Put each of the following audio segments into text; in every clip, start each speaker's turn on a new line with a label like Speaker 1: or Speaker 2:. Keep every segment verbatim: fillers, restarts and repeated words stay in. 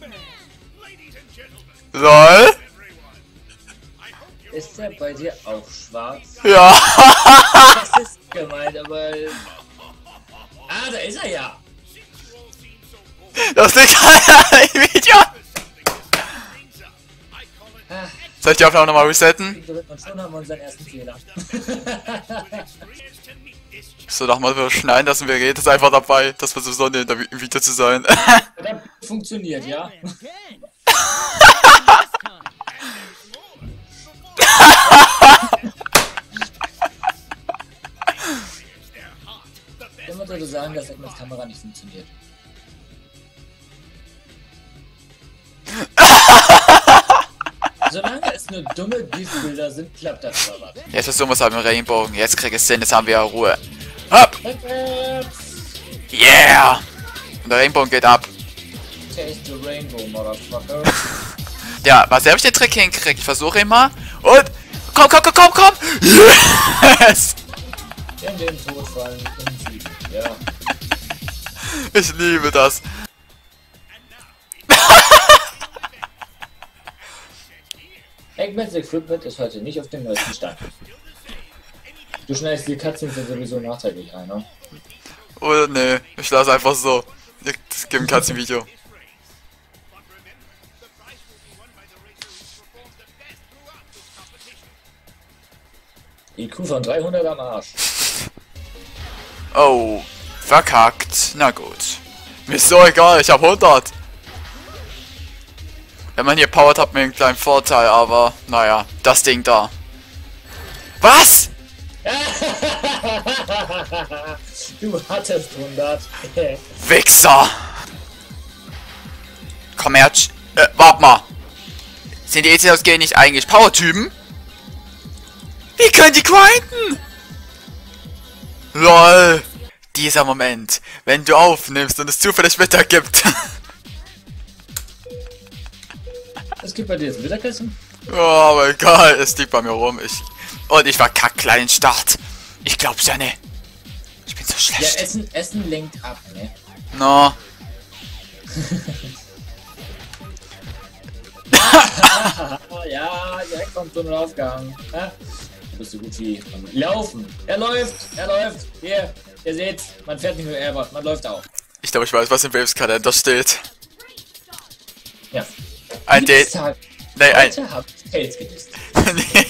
Speaker 1: LOL.
Speaker 2: Ist der bei dir auch schwarz?
Speaker 1: Ja.
Speaker 2: Das ist gemeint, aber... Ah, da ist er ja!
Speaker 1: Das liegt im Video.
Speaker 2: Ah,
Speaker 1: Soll ich die Aufnahme nochmal resetten?
Speaker 2: und schon haben wir unseren ersten Fehler.
Speaker 1: So, nochmal wir schneiden lassen, wir reden das einfach dabei, dass wir sowieso nicht im Video zu sein.
Speaker 2: Das funktioniert, ja? Immer würde sagen, dass mit Kamera nicht funktioniert. Solange es nur dumme GIF-Bilder sind, klappt das aber.
Speaker 1: Jetzt versuchen wir es halt mit Rainbow. Jetzt krieg ich es hin, jetzt haben wir ja Ruhe. Hopp! Yeah! Und der Rainbow geht ab.
Speaker 2: Taste the Rainbow, Motherfucker.
Speaker 1: Ja, was habe ich den Trick hingekriegt? Ich versuche ihn mal. Und. Komm, komm, komm, komm, komm! Yes!
Speaker 2: In den Tod fallen in Sieg. Ja.
Speaker 1: Ich liebe das.
Speaker 2: Eggmans Equipment ist heute nicht auf dem neuesten Stand. Du schneidest die Cutscenes ja sowieso nachträglich ein, ne?
Speaker 1: Oder nee, ich lasse einfach so. Ich gebe ein Katzenvideo.
Speaker 2: I Q von dreihundert am Arsch.
Speaker 1: Oh, verkackt. Na gut. Mir ist so egal, ich hab hundert. Wenn man hier powert, hat man einen kleinen Vorteil, aber naja, das Ding da. Was?
Speaker 2: Du hattest hundert.
Speaker 1: Wichser! Komm her, äh, warte mal. Sind die E C G nicht eigentlich Power-Typen? Wie können die grinden? LOL. Dieser Moment, wenn du aufnimmst und es zufällig Wetter gibt.
Speaker 2: Es gibt bei dir jetzt Mittagessen?
Speaker 1: Oh, aber egal, es liegt bei mir rum. Ich und ich war kackklein Start. Ich glaub's ja nicht. Ich bin so schlecht.
Speaker 2: Ja, Essen, Essen lenkt ab, ne?
Speaker 1: No.
Speaker 2: Ja, direkt vom Tunnelaufgang. Ja? Du bist so gut wie am Laufen. Er läuft, er läuft. Hier, ihr seht, man fährt nicht nur Airbus, man läuft auch.
Speaker 1: Ich glaube, ich weiß, was im Waves Kalender steht.
Speaker 2: Ja.
Speaker 1: Ein Date. Nee, ein.
Speaker 2: Heute hab ich Tails gedisst.
Speaker 1: Nee.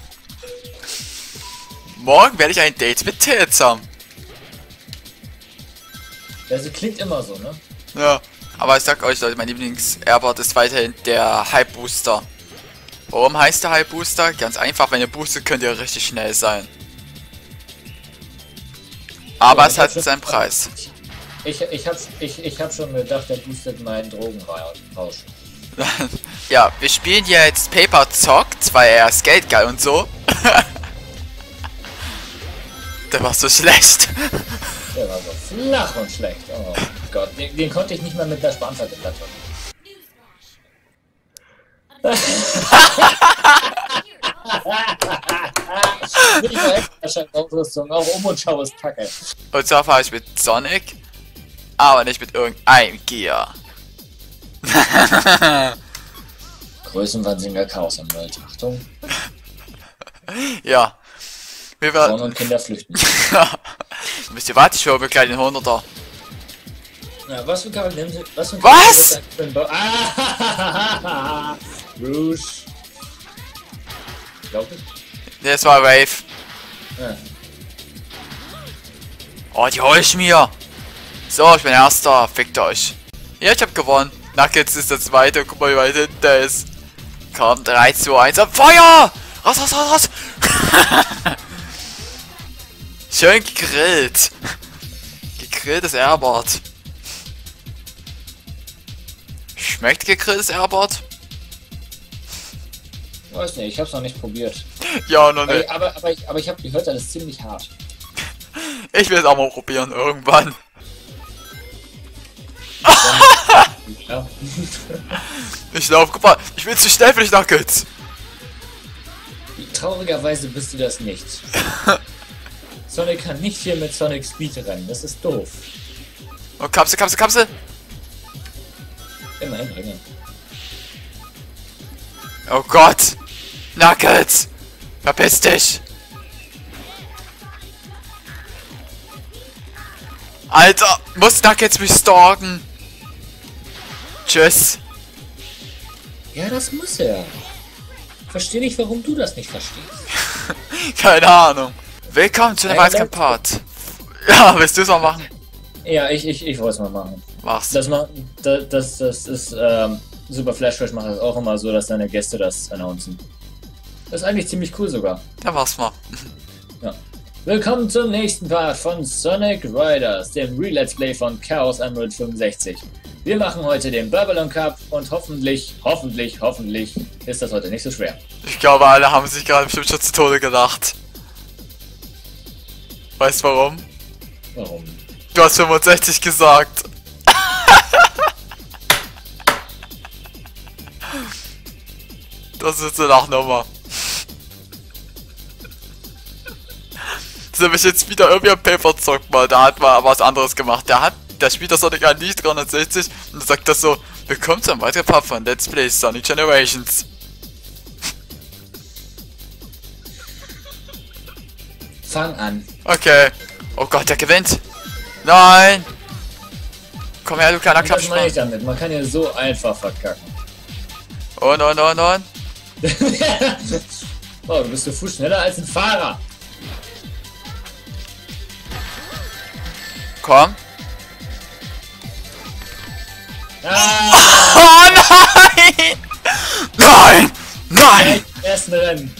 Speaker 1: Morgen werde ich ein Date mit Tails haben.
Speaker 2: Also klingt immer so, ne?
Speaker 1: Ja. Aber ich sag euch, Leute, mein Lieblings-Airbot ist weiterhin der Hype Booster. Warum heißt der Hype Booster? Ganz einfach, wenn ihr boostet, könnt ihr richtig schnell sein. Aber
Speaker 2: Ja,
Speaker 1: es hat seinen Preis.
Speaker 2: Ich, ich, hab, ich, ich hab schon gedacht, der boostet meinen Drogenrausch.
Speaker 1: Ja, wir spielen hier jetzt Paper Zockt, weil er ist geldgeil und so. Der war so schlecht.
Speaker 2: Der war so flach und schlecht. Oh Gott, den, den konnte ich nicht mal mit der Spanferkel plattern. Ich war extra Ausrüstung, auch um und schau ist Kacke.
Speaker 1: Und zwar fahre ich mit Sonic, aber nicht mit irgendeinem Gear.
Speaker 2: Größenwahnsinniger Chaos am Welt. Achtung.
Speaker 1: Ja. Wir werden.
Speaker 2: Frauen und Kinder flüchten.
Speaker 1: Wisst ihr was? Ich höre mir gleich den hunderter.
Speaker 2: Ja, was für Kabel nehmen Sie? Was? Für
Speaker 1: Was?
Speaker 2: Ah, Rouge. Glaub ich?
Speaker 1: Das war Wave.
Speaker 2: Ja.
Speaker 1: Oh, die hol ich mir. So, ich bin Erster. Fickt euch. Ja, ich hab gewonnen. Nuggets ist der Zweite. Guck mal, wie weit hinten der ist. Komm, drei, zwei, eins, ab Feuer! Raus, raus, raus, raus! Schön gegrillt. Gegrilltes Airbot. Schmeckt gegrilltes Airbot?
Speaker 2: Weiß nicht, ich hab's noch nicht probiert.
Speaker 1: Ja, noch nicht.
Speaker 2: Aber, aber, aber ich, aber ich hab gehört, das ist ziemlich hart.
Speaker 1: Ich will es auch mal probieren, irgendwann.
Speaker 2: Ja.
Speaker 1: Ich lauf, guck mal, ich bin zu schnell für dich, Nuggets.
Speaker 2: Traurigerweise bist du das nicht. Sonic kann nicht viel mit Sonic Speed rennen, das ist doof.
Speaker 1: Oh, Kapsel, Kapsel, Kapsel.
Speaker 2: Immerhin bringen.
Speaker 1: Oh Gott! Knuckles! Verpiss dich! Alter! Muss Knuckles mich stalken? Tschüss!
Speaker 2: Ja, das muss er. Verstehe nicht, warum du das nicht verstehst.
Speaker 1: Keine Ahnung. Willkommen zu einem
Speaker 2: Ja,
Speaker 1: weiteren Part. Ja, willst du es mal machen?
Speaker 2: Ja, ich, ich, ich wollte es mal machen.
Speaker 1: Mach's.
Speaker 2: Das, ma das, das, das ist, ähm, Super Flash Fresh macht das auch immer so, dass seine Gäste das announcen. Das ist eigentlich ziemlich cool sogar.
Speaker 1: Dann mach's mal.
Speaker 2: Ja. Willkommen zum nächsten Part von Sonic Riders, dem Re-Let's Play von Chaos Emerald fünfundsechzig. Wir machen heute den Babylon Cup und hoffentlich, hoffentlich, hoffentlich ist das heute nicht so schwer.
Speaker 1: Ich glaube, alle haben sich gerade bestimmt schon zu Tode gedacht. Weißt du warum?
Speaker 2: Warum?
Speaker 1: Du hast fünfundsechzig gesagt. Das ist eine Lachnummer. Das habe ich jetzt wieder irgendwie am Paper zockt mal. Da hat man was anderes gemacht. Der hat, der spielt das Sonic an nicht dreihundertsechzig und dann sagt das so: Willkommen zu einem weiteren Part von Let's Play Sonic Generations.
Speaker 2: Fang an.
Speaker 1: Okay. Oh Gott, der gewinnt. Nein. Komm her, du kleiner
Speaker 2: Und das meine ich
Speaker 1: Klappspann.
Speaker 2: damit. Man kann ja so einfach verkacken.
Speaker 1: Und, und, und, und.
Speaker 2: Oh, du bist so viel schneller als ein Fahrer.
Speaker 1: Komm.
Speaker 2: Ah,
Speaker 1: Oh nein! Nein! Nein!
Speaker 2: im ersten Rennen.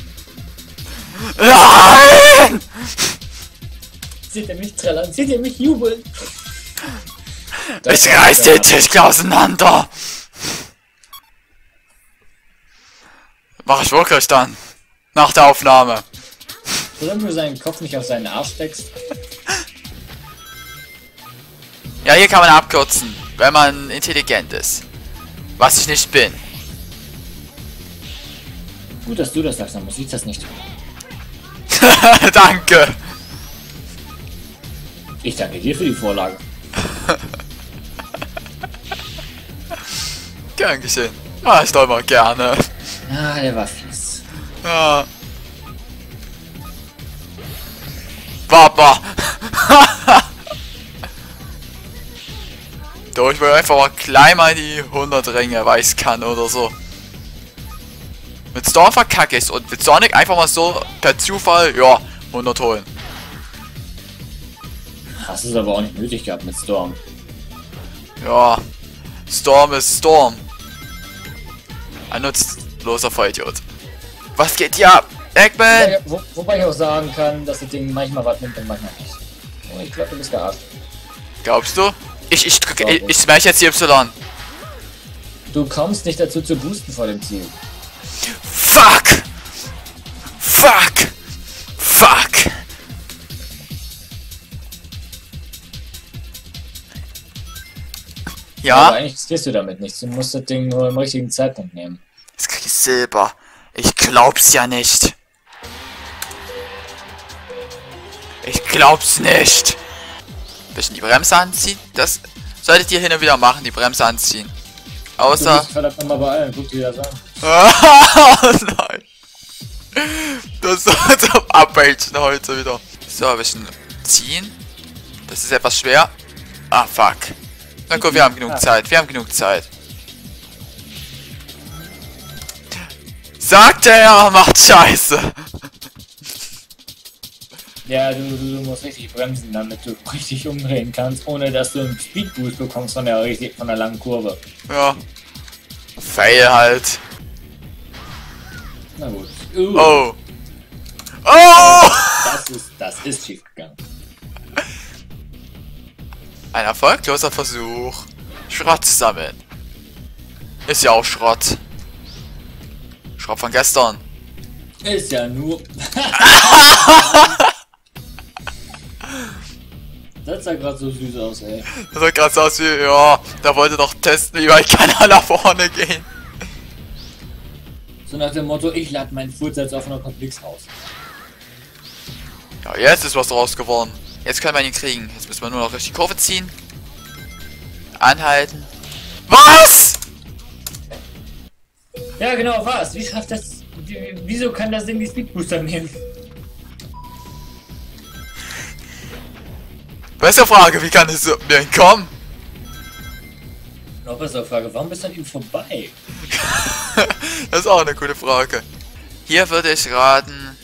Speaker 1: Nein!
Speaker 2: Seht ihr mich trällern? Seht ihr mich jubeln?
Speaker 1: Ich reiß den Tisch auseinander! Mach ich wirklich dann. Nach der Aufnahme.
Speaker 2: Solange du seinen Kopf nicht auf seinen Arsch steckst.
Speaker 1: Ja, hier kann man abkürzen, wenn man intelligent ist. Was ich nicht bin.
Speaker 2: Gut, dass du das sagst, dann muss ich das nicht tun.
Speaker 1: Danke.
Speaker 2: Ich danke dir für die Vorlage.
Speaker 1: Gern geschehen. Ah, ich doch mal gerne.
Speaker 2: Ah, der war fies.
Speaker 1: Ja. Papa. Doch, ich will einfach mal klein mal die hundert Ränge, weil ich's kann oder so. Mit Storm verkacke ich's und mit Sonic einfach mal so per Zufall, ja, hundert holen.
Speaker 2: Hast es aber auch nicht nötig gehabt mit Storm.
Speaker 1: Ja, Storm ist Storm. Ein nutzloser Vollidiot. Was geht hier ab? Eggman!
Speaker 2: Wobei, wo, wobei ich auch sagen kann, dass das Ding manchmal was nimmt und manchmal nicht. Oh, ich glaube, du bist gearscht.
Speaker 1: Glaubst du? Ich, ich drücke, ich, ich smash jetzt die Y.
Speaker 2: Du kommst nicht dazu zu boosten vor dem Ziel.
Speaker 1: Fuck! Fuck! Fuck! Ja?
Speaker 2: Aber eigentlich riskierst du damit nichts. Du musst das Ding nur im richtigen Zeitpunkt nehmen.
Speaker 1: Jetzt krieg ich Silber. Ich glaub's ja nicht. Ich glaub's nicht. Bisschen die Bremse anziehen. Das solltet ihr hin und wieder machen, die Bremse anziehen.
Speaker 2: Du
Speaker 1: Außer...
Speaker 2: bist verdammt nochmal bei allen. Guck dir das an.
Speaker 1: Oh nein. Das wird am Abbrechen heute wieder. So, ein bisschen ziehen. Das ist etwas schwer. Ah, fuck. Na gut, wir haben genug Zeit. Wir haben genug Zeit. Sagt er, macht Scheiße.
Speaker 2: Ja, du, du, du musst richtig bremsen, damit du richtig umdrehen kannst, ohne dass du einen Speedboost bekommst von der, richtig, von der langen Kurve.
Speaker 1: Ja. Fail halt.
Speaker 2: Na gut. Uh,
Speaker 1: Oh. Oh!
Speaker 2: Das ist, das ist schief gegangen.
Speaker 1: Ein erfolgloser Versuch, Schrott zu sammeln. Ist ja auch Schrott. Schrott von gestern.
Speaker 2: Ist ja nur... Das sah gerade so süß aus, ey.
Speaker 1: Das sah gerade so aus wie, ja, da wollte doch testen, wie weit kann er nach vorne gehen.
Speaker 2: So nach dem Motto, ich lade meinen Furz jetzt auf einer Komplix raus.
Speaker 1: Ja, jetzt ist was draus geworden. Jetzt können wir ihn kriegen. Jetzt müssen wir nur noch durch die Kurve ziehen. Anhalten. Was?
Speaker 2: Ja, genau, was? Wie schafft das... wie- Wieso kann das Ding die Speedbooster nehmen?
Speaker 1: Bessere Frage, wie kann es so mir entkommen?
Speaker 2: Noch bessere Frage, warum bist du an ihm vorbei?
Speaker 1: Das ist auch eine gute Frage. Hier würde ich raten...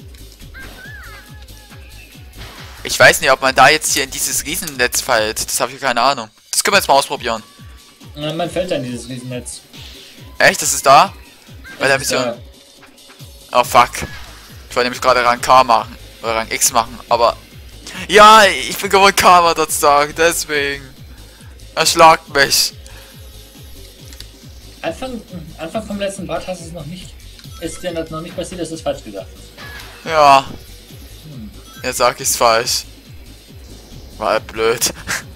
Speaker 1: Ich weiß nicht, ob man da jetzt hier in dieses Riesennetz fällt. Das habe ich keine Ahnung. Das können wir jetzt mal ausprobieren.
Speaker 2: Na, man fällt an dieses Riesennetz.
Speaker 1: Echt? Das ist da? Bei der
Speaker 2: Das ist
Speaker 1: Mission... Oh fuck. Ich wollte nämlich gerade Rang K machen. Oder Rang X machen, aber... Ja, ich bin gewohnt Karma dort zu sagen, deswegen... Erschlagt mich.
Speaker 2: Anfang, Anfang vom letzten Part hast du es noch nicht. Ist dir das noch nicht passiert, dass es falsch gesagt ist.
Speaker 1: Ja.
Speaker 2: Hm.
Speaker 1: Jetzt sag ich's falsch. War halt blöd.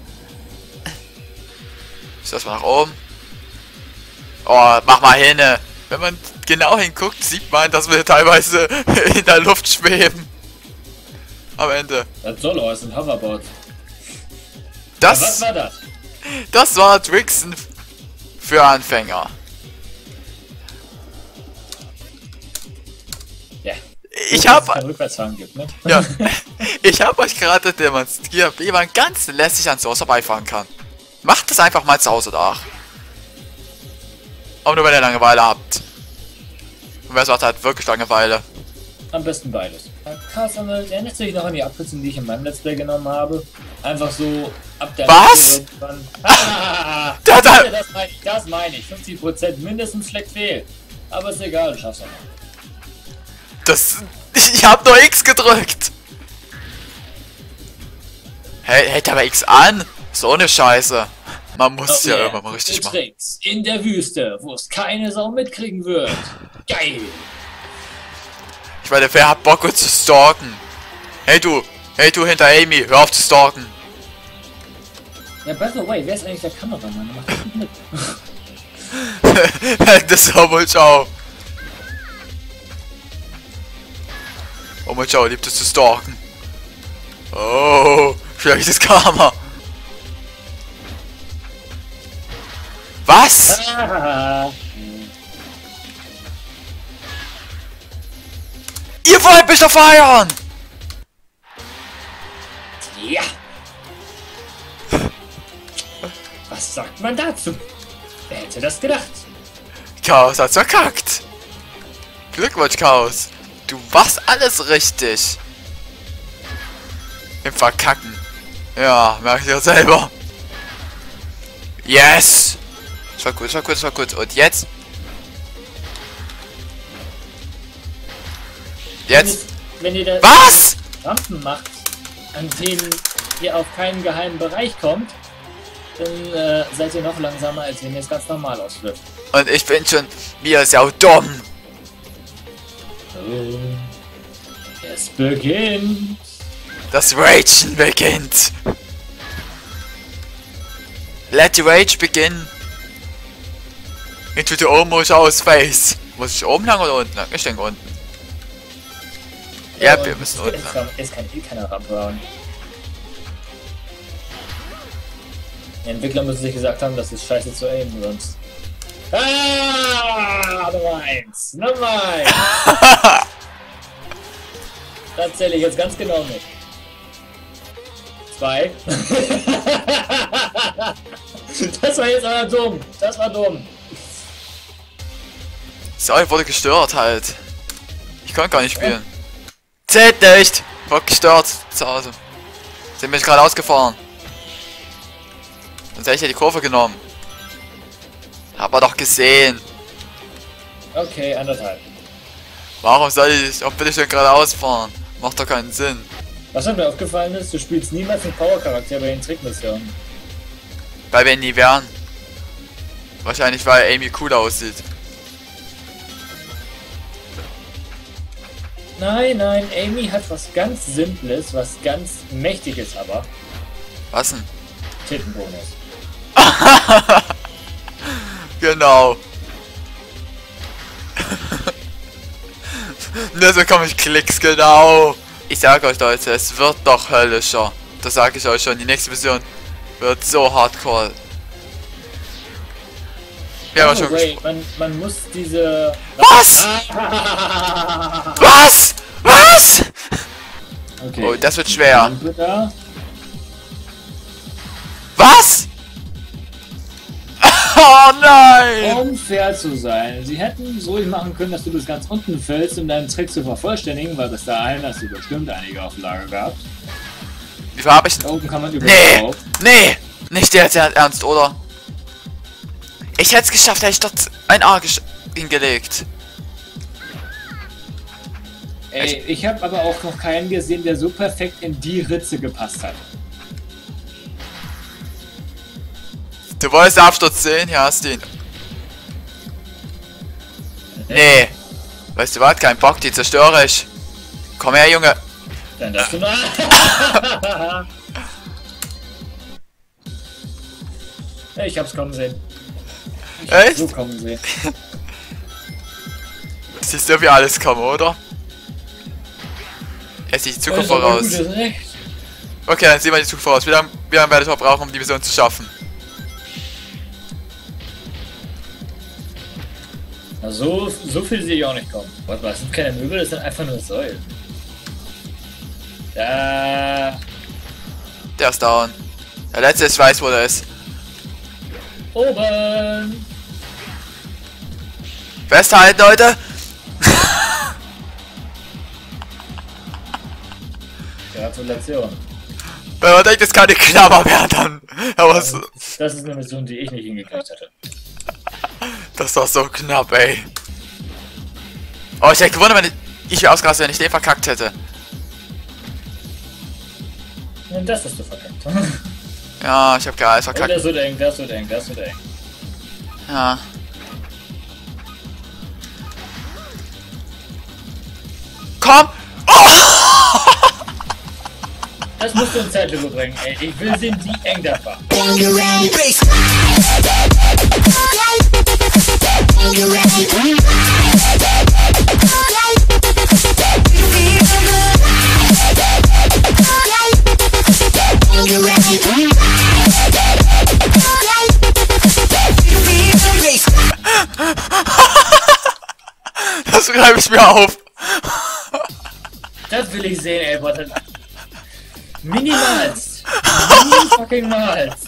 Speaker 1: Ich lass mal nach oben. Oh, mach mal hin. Wenn man genau hinguckt, sieht man, dass wir teilweise in der Luft schweben. Am Ende.
Speaker 2: Das soll aus ein Hoverboard.
Speaker 1: Das,
Speaker 2: Ja, was war das?
Speaker 1: das war Tricksen für Anfänger.
Speaker 2: Ja.
Speaker 1: Ich
Speaker 2: Gut, dass
Speaker 1: hab...
Speaker 2: es keinen Rückwärtsfahren gibt, ne?
Speaker 1: Ja, ich habe euch gerade demonstriert, wie man ganz lässig an sowas vorbeifahren kann. Macht es einfach mal zu Hause nach. Aber nur wenn ihr Langeweile habt. Und wer sagt, hat wirklich Langeweile.
Speaker 2: Am besten beides. Carsammelt, erinnerst du dich noch an die Abkürzung, die ich in meinem Let's Play genommen habe? Einfach so ab der
Speaker 1: Was?
Speaker 2: Mitte irgendwann- Ah,
Speaker 1: Da, da.
Speaker 2: Das meine ich, das meine ich. fünfzig Prozent mindestens schlägt fehl. Aber ist egal, du schaffst auch noch.
Speaker 1: Das... Ich hab nur X gedrückt. Hey, hält aber X an? So eine Scheiße. Man muss es
Speaker 2: Oh
Speaker 1: ja
Speaker 2: yeah.
Speaker 1: irgendwann mal richtig machen.
Speaker 2: Tricks in der Wüste, wo es keine Sau mitkriegen wird. Geil.
Speaker 1: Ich meine, wer hat Bock uns zu stalken? Hey du, hey du hinter Amy, hör auf zu stalken.
Speaker 2: Ja, by the way, wer ist eigentlich der Kameramann? Macht das nicht mit.
Speaker 1: Das ist Homo Ciao. Homo Ciao liebt es zu stalken. Oh, schlechtes Karma. Was?
Speaker 2: Ah,
Speaker 1: Ihr wollt mich doch feiern!
Speaker 2: ja. Was sagt man dazu? Wer hätte das gedacht?
Speaker 1: Chaos hat's verkackt. Glückwunsch, Chaos. Du machst alles richtig. Im Verkacken. Ja, merke ich ja selber. Yes! Das war gut, das war gut, das war gut. Und jetzt? Jetzt?
Speaker 2: Wenn ihr da
Speaker 1: Was?
Speaker 2: Rampen macht, an denen ihr auf keinen geheimen Bereich kommt, dann äh, seid ihr noch langsamer, als wenn ihr es ganz normal ausführt.
Speaker 1: Und ich bin schon wieder sau dumm.
Speaker 2: So. Es beginnt.
Speaker 1: Das Ragen beginnt. Let the rage begin. Into the almost aus face. Muss ich oben lang oder unten lang? Ich denke unten. Ja, wir müssen unten
Speaker 2: Es
Speaker 1: lang.
Speaker 2: kann, es kann eh keiner Rampe hauen. Die Entwickler müssen sich gesagt haben, das ist scheiße zu aimen sonst. Ah, Nummer eins. Nummer eins. Das zähle ich jetzt ganz genau mit. Zwei. Das war jetzt aber dumm. Das war dumm.
Speaker 1: So, ich wurde gestört halt. Ich konnte gar nicht spielen. Zählt nicht! Wurde gestört zu Hause. Sind mich gerade ausgefahren. Sonst hätte ich ja die Kurve genommen. Hab er doch gesehen.
Speaker 2: Okay, anderthalb.
Speaker 1: Warum soll ich, ob will ich denn gerade ausfahren? Macht doch keinen Sinn.
Speaker 2: Was mir aufgefallen ist, du spielst niemals einen Power-Charakter bei den Trickmissionen.
Speaker 1: Weil wir ihn nie werden. Wahrscheinlich weil Amy cool aussieht.
Speaker 2: Nein, nein, Amy hat was ganz Simples, was ganz Mächtiges aber.
Speaker 1: Was denn?
Speaker 2: Tittenbonus.
Speaker 1: Genau. Nur so komme ich Klicks, genau. Ich sage euch Leute, es wird doch höllischer. Das sage ich euch schon. Die nächste Mission wird so hardcore. Wir haben schon
Speaker 2: wait, man, man muss diese...
Speaker 1: Was? Was? Was?
Speaker 2: Okay.
Speaker 1: Oh, das wird schwer.
Speaker 2: Da.
Speaker 1: Was? Oh nein!
Speaker 2: Um fair zu sein, sie hätten so machen können, dass du bis ganz unten fällst, um deinen Trick zu vervollständigen, weil bis dahin hast du bestimmt einige auf Lager gehabt.
Speaker 1: Wie viel habe ich
Speaker 2: Da
Speaker 1: denn?
Speaker 2: oben kann man über
Speaker 1: Nee!
Speaker 2: drauf.
Speaker 1: Nee! Nicht der jetzt ernst, oder? Ich hätte es geschafft, hätte ich dort ein A hingelegt.
Speaker 2: Ey, ich habe aber auch noch keinen gesehen, der so perfekt in die Ritze gepasst hat.
Speaker 1: Du wolltest den Absturz sehen? Ja, hast ihn. Nee. Weißt du was? Kein Bock, die zerstöre ich. Komm her, Junge.
Speaker 2: Dann darfst du mal. Ich hab's kommen sehen. Ich hab's
Speaker 1: Echt?
Speaker 2: so kommen sehen.
Speaker 1: Siehst du, wie alles kommen, oder? Jetzt die Zukunft
Speaker 2: Das ist aber
Speaker 1: voraus.
Speaker 2: gutes Recht.
Speaker 1: Okay, dann sehen wir die Zukunft voraus. Wie lange, wie lange werde ich noch brauchen, um die Mission zu schaffen?
Speaker 2: Na, so, so viel sehe ich auch nicht kommen. Warte mal, das sind keine Möbel, das sind einfach nur Säulen. Da.
Speaker 1: Der ist down. Der letzte, ich weiß, wo der ist.
Speaker 2: Oben!
Speaker 1: Festhalten, Leute!
Speaker 2: Gratulation.
Speaker 1: Wenn man denkt, es kann eine Klammer werden, dann. Aber es,
Speaker 2: Das ist eine Mission, die ich nicht hingekriegt hätte.
Speaker 1: das ist doch so knapp, ey. Oh, ich hätte gewundert, wenn ich, ich wäre ausgerastet, wenn ich den verkackt hätte.
Speaker 2: Und das hast du verkackt.
Speaker 1: Ja, ich hab gar alles
Speaker 2: Und
Speaker 1: verkackt.
Speaker 2: das wird eng, das wird eng, das wird eng.
Speaker 1: Ja. Komm!
Speaker 2: Das musst du in Zeitlupe bringen, ey. Ich will sehen, wie eng das war.
Speaker 1: Das schreibe ich mir auf.
Speaker 2: Das will ich sehen, ey. Warte. Minimalst. Mini fucking malst.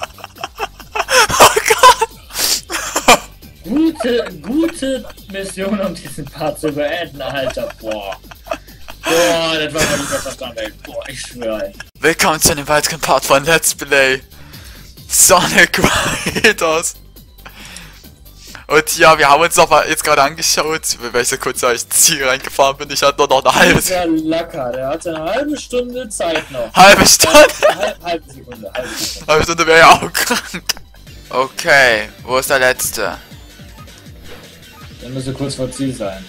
Speaker 1: Oh Gott.
Speaker 2: Gute, gute Mission, um diesen Part zu beenden, Alter. Boah. Boah, das war mal guter Verstand, ey. Boah, ich schwöre, ey.
Speaker 1: Willkommen zu einem weiteren Part von Let's Play Sonic Riders. Und ja, wir haben uns noch mal jetzt gerade angeschaut, welche kurz ich Ziel reingefahren bin. Ich hatte nur noch eine halbe
Speaker 2: Der Lacker, der hatte eine halbe Stunde Zeit noch.
Speaker 1: halbe Stunde.
Speaker 2: Halb, halbe Sekunde, halbe Sekunde.
Speaker 1: Halbe Stunde wäre ja auch krank. Okay, wo ist der letzte?
Speaker 2: Der müsste kurz vor Ziel sein.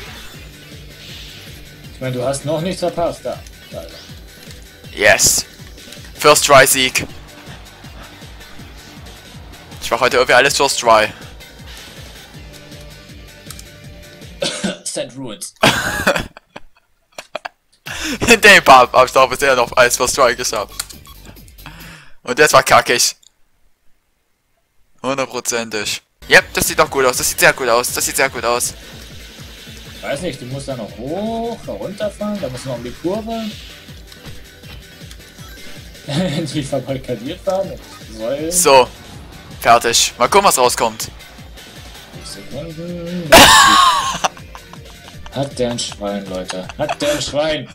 Speaker 2: Ich meine, du hast noch nichts verpasst, da. da Alter.
Speaker 1: Yes. First Try Sieg. Ich mache heute irgendwie alles First Try.
Speaker 2: Saint Ruins.
Speaker 1: In dem Part habe ich doch bisher noch alles First Try geschafft. Und das war kackig. Hundertprozentig. Yep, das sieht doch gut aus. Das sieht sehr gut aus. Das sieht sehr gut aus.
Speaker 2: Weiß nicht, du musst da noch hoch, da runterfahren, da musst du noch um die Kurve. Die verbarrikadiert waren mit Säulen.
Speaker 1: So. Fertig. Mal gucken, was rauskommt.
Speaker 2: Sekunden. Hat der ein Schwein, Leute. Hat der ein Schwein.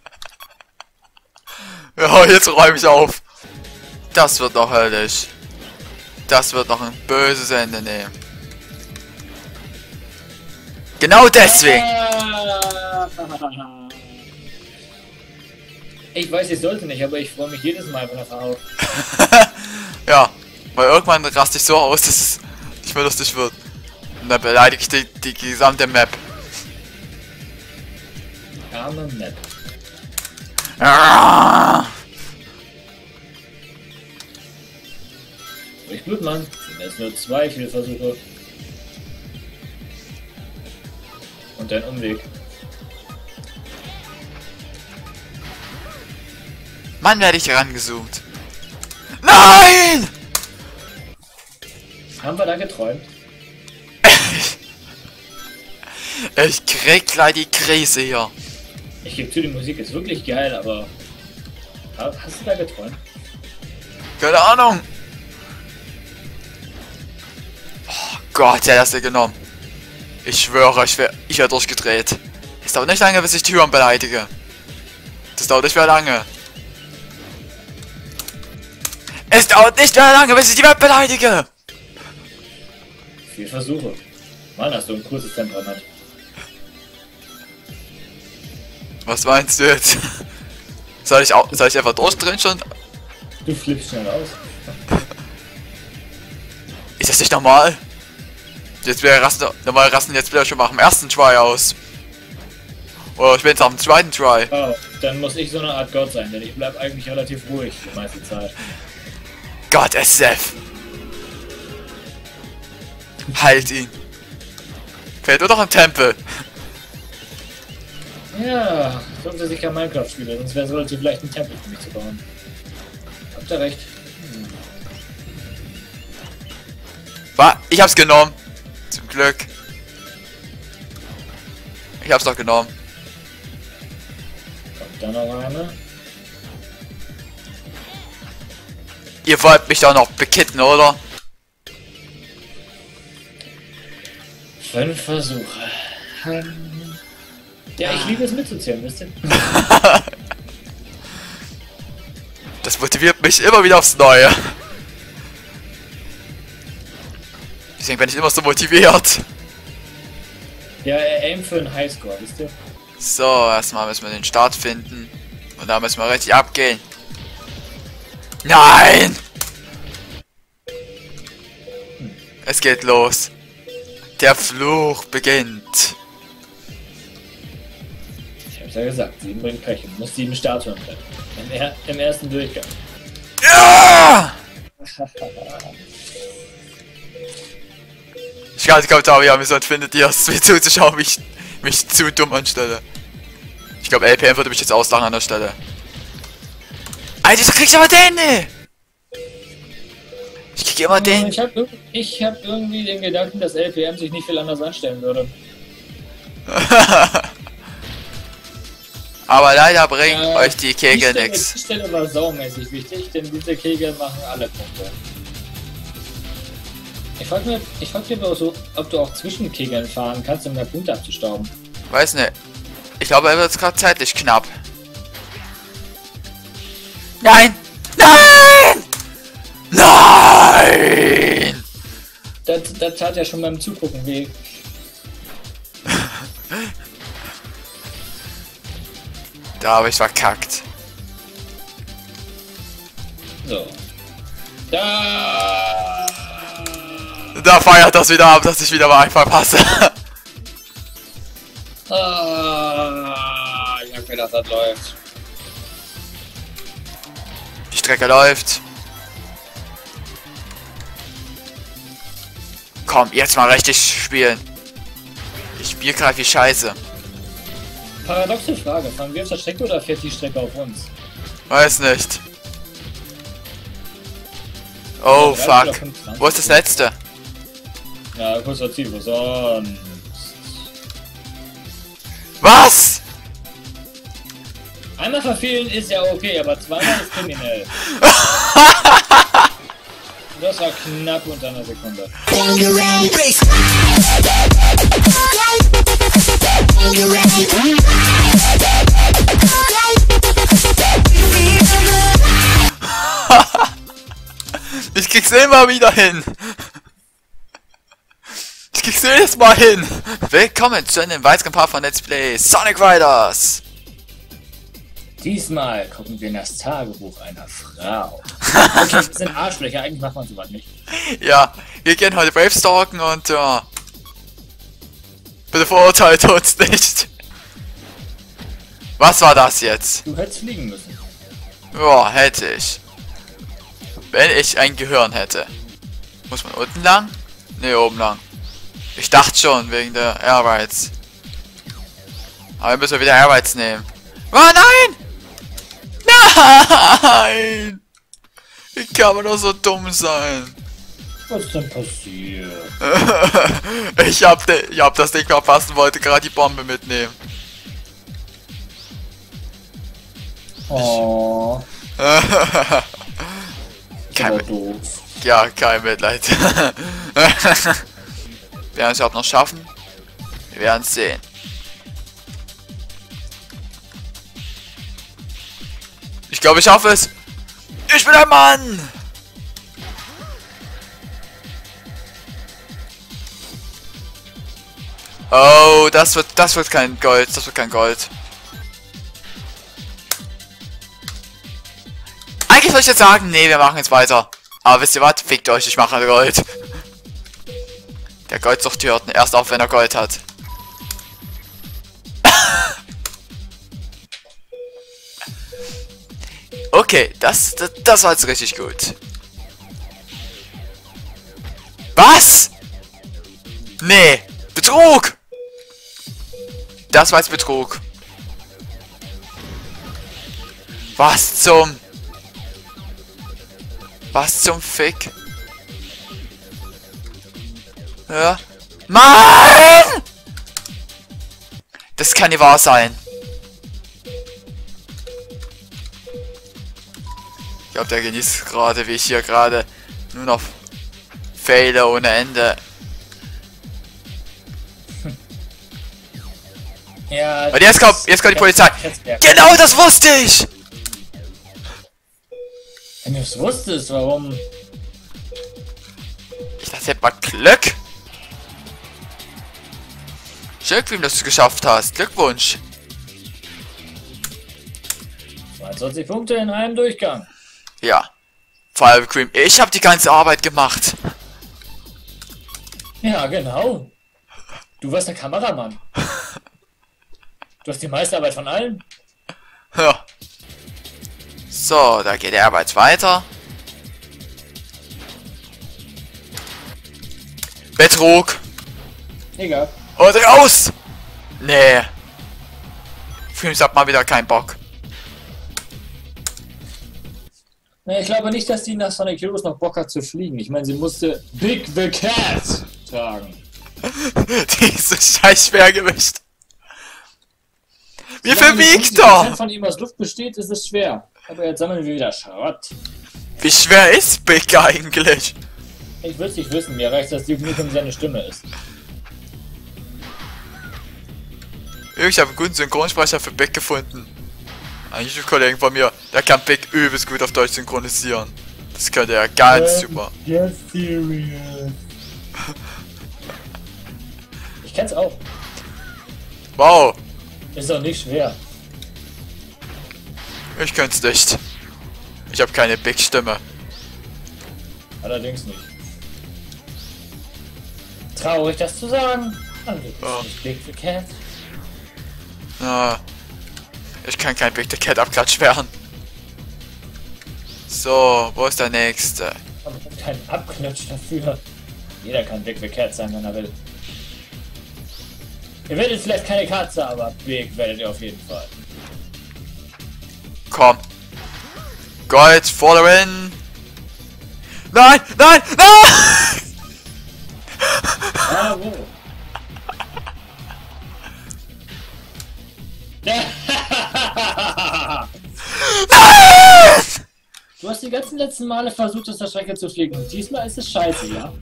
Speaker 1: Ja, jetzt räume ich auf. Das wird noch höllisch. Das wird noch ein böses Ende nehmen. Genau deswegen.
Speaker 2: Ich weiß, ich sollte nicht, aber ich freue mich jedes Mal, wenn er verhaut.
Speaker 1: Ja, weil irgendwann raste ich so aus, dass es nicht mehr lustig wird. Und dann beleidige ich die, die gesamte Map.
Speaker 2: Arme Map.
Speaker 1: Ah!
Speaker 2: Ich Blutmann. Jetzt nur zwei Fehlversuche. Und dein Umweg.
Speaker 1: Mann, werde ich rangezoomt. Nein!
Speaker 2: Haben wir da geträumt?
Speaker 1: Ich krieg gleich die Krise hier.
Speaker 2: Ich gebe zu, die Musik ist wirklich geil, aber... Hast du da geträumt?
Speaker 1: Keine Ahnung. Oh Gott, der hat das genommen. Ich schwöre, ich wäre ich wär durchgedreht. Es dauert nicht lange, bis ich Tyrann beleidige. Das dauert nicht mehr lange. Es dauert nicht mehr lange, bis ich die Welt beleidige.
Speaker 2: Vier Versuche. Mann, hast du ein kurzes Temperament.
Speaker 1: Was meinst du jetzt? Soll ich auch, soll ich einfach durchdrehen schon?
Speaker 2: Du flippst schnell aus.
Speaker 1: Ist das nicht normal? Jetzt wäre rasten, normal rasten jetzt wieder schon mal am ersten Try aus. Oder ich bin jetzt am zweiten Try.
Speaker 2: Oh, dann muss ich so eine Art Gott sein, denn ich bleib eigentlich relativ ruhig die meiste Zeit.
Speaker 1: Gott, S F. Halt ihn. Fällt nur noch im Tempel.
Speaker 2: Ja, sonst dass ich kein Minecraft spiele, sonst wäre es relativ leicht, einen Tempel für mich zu bauen. Habt ihr recht. Hm.
Speaker 1: War, ich hab's genommen. Zum Glück. Ich hab's doch genommen.
Speaker 2: Kommt da noch eine?
Speaker 1: Ihr wollt mich doch noch bekitten, oder?
Speaker 2: Fünf Versuche. Hm. Ja, ich liebe es mitzuzählen, wisst ihr?
Speaker 1: Das motiviert mich immer wieder aufs Neue. Deswegen bin ich immer so motiviert.
Speaker 2: Ja, aim für einen Highscore, wisst ihr?
Speaker 1: So, erstmal müssen wir den Start finden. Und da müssen wir richtig abgehen. Nein! Es geht los. Der Fluch beginnt.
Speaker 2: Ich hab's ja gesagt, sieben bringt Pech und muss sieben Statuen treffen. Im, er Im ersten Durchgang.
Speaker 1: Ja! Ich kann die Kommentare haben, wieso findet ihr es, mir zuzuschauen, mich, mich zu dumm anstelle. Ich glaube, L P M würde mich jetzt auslachen an der Stelle. Alter, du kriegst aber den! Ne? Ich krieg immer den.
Speaker 2: Ich hab, ich hab irgendwie den Gedanken, dass L P M sich nicht viel anders anstellen würde.
Speaker 1: Aber leider bringen
Speaker 2: äh,
Speaker 1: euch die Kegel
Speaker 2: die
Speaker 1: nix.
Speaker 2: Die Stelle war saumäßig wichtig, denn diese Kegel machen alle Punkte. Ich frag mich, ich frag mich aber so, ob du auch zwischen Kegeln fahren kannst, um mehr Punkte abzustauben.
Speaker 1: Weiß nicht. Ich glaube, er wird jetzt gerade zeitlich knapp. Nein! Nein! Nein!
Speaker 2: Das, das tat ja schon beim Zugucken weh.
Speaker 1: Da habe ich verkackt.
Speaker 2: So. Da.
Speaker 1: Da feiert das wieder ab, dass ich wieder mal einfach passe.
Speaker 2: Ah, ich hab gedacht, das läuft.
Speaker 1: Die Strecke läuft. Komm, jetzt mal richtig spielen. Ich spiele gerade wie Scheiße.
Speaker 2: Paradoxe Frage, fahren wir auf der Strecke oder fährt die Strecke auf uns?
Speaker 1: Weiß nicht. Oh fuck. Wo ist das letzte?
Speaker 2: Ja, kurzer Ziel, wo sonst?
Speaker 1: Was?
Speaker 2: Einmal verfehlen ist ja okay, aber zweimal ist kriminell. Das war knapp unter einer Sekunde.
Speaker 1: Ich krieg's immer wieder hin. Ich krieg's jedes Mal hin. Willkommen zu einem weiteren Part von Let's Play Sonic Riders.
Speaker 2: Diesmal gucken wir in das Tagebuch einer Frau. Okay, das sind Arschlöcher, eigentlich macht man sowas nicht.
Speaker 1: Ja, wir gehen heute Brave stalken und ja. Uh, bitte verurteilt uns nicht. Was war das jetzt?
Speaker 2: Du hättest fliegen müssen.
Speaker 1: Ja, hätte ich. Wenn ich ein Gehirn hätte. Muss man unten lang? Ne, oben lang. Ich dachte schon, wegen der Airrides. Aber wir müssen wieder Airrides nehmen. Oh nein! Nein! Wie kann man doch so dumm sein?
Speaker 2: Was ist denn passiert?
Speaker 1: ich hab, de, ich hab das Ding verpasst und wollte gerade die Bombe mitnehmen.
Speaker 2: Oh.
Speaker 1: kein
Speaker 2: doof.
Speaker 1: Ja, kein Mitleid. Werden wir es überhaupt noch schaffen? Wir werden es sehen. Ich glaube, ich schaffe es. Ich bin ein Mann! Oh, das wird, das wird kein Gold. Das wird kein Gold. Eigentlich soll ich jetzt sagen, nee, wir machen jetzt weiter. Aber wisst ihr was? Fickt euch, ich mache Gold. Der Goldsucht hört erst auf, wenn er Gold hat. Okay, das, das, das war jetzt richtig gut. Was? Nee, Betrug! Das war jetzt Betrug. Was zum... Was zum Fick? Ja. Mann! Das kann nicht wahr sein. Ich glaube, der genießt gerade, wie ich hier gerade nur noch faile ohne Ende.
Speaker 2: Ja,
Speaker 1: und jetzt kommt, jetzt kommt die Polizei. Genau, das wusste ich!
Speaker 2: Wenn du es wusstest, warum?
Speaker 1: Ich dachte, hätte mal Glück. Schön, dass du es geschafft hast. Glückwunsch.
Speaker 2: zweiundzwanzig Punkte in einem Durchgang.
Speaker 1: Ja. Vor allem, Cream, ich habe die ganze Arbeit gemacht.
Speaker 2: Ja, genau. Du warst der Kameramann. Du hast die meiste Arbeit von allen.
Speaker 1: Ja. So, da geht die Arbeit weiter. Betrug.
Speaker 2: Egal.
Speaker 1: Und raus! Nee. Films hat mal wieder keinen Bock.
Speaker 2: Na, ich glaube nicht, dass die nach Sonic Heroes noch Bock hat zu fliegen. Ich meine, sie musste Big the Cat tragen.
Speaker 1: Dieses scheiß Schwergewicht. Wie viel wiegt
Speaker 2: er?
Speaker 1: er?
Speaker 2: Wenn von ihm aus Luft besteht, ist es schwer. Aber jetzt sammeln wir wieder Schrott.
Speaker 1: Wie schwer ist Big eigentlich?
Speaker 2: Ich will es nicht wissen. Mir reicht, dass Duke Nukem seine Stimme ist.
Speaker 1: Ich habe einen guten Synchronsprecher für Big gefunden. Ein YouTube-Kollegen von mir, der kann Big übelst gut auf Deutsch synchronisieren. Das könnte er ganz super.
Speaker 2: Get serious. Ich kenn's auch.
Speaker 1: Wow.
Speaker 2: Ist auch nicht schwer.
Speaker 1: Ich könnte es nicht. Ich habe keine Big-Stimme.
Speaker 2: Allerdings nicht. Traurig, das zu sagen. Dann wird es
Speaker 1: Oh.
Speaker 2: nicht Big the Cat.
Speaker 1: Ah, ich kann kein Big the Cat Abklatsch werden. So, wo ist der nächste?
Speaker 2: Aber kein Abklatsch dafür. Jeder kann Big the Cat sein, wenn er will. Ihr werdet vielleicht keine Katze, aber Big werdet ihr auf jeden Fall.
Speaker 1: Komm. Gold for the win. Nein, nein, nein!
Speaker 2: Bravo! Du hast die ganzen letzten Male versucht, aus der Strecke zu fliegen. Diesmal ist es scheiße, ja?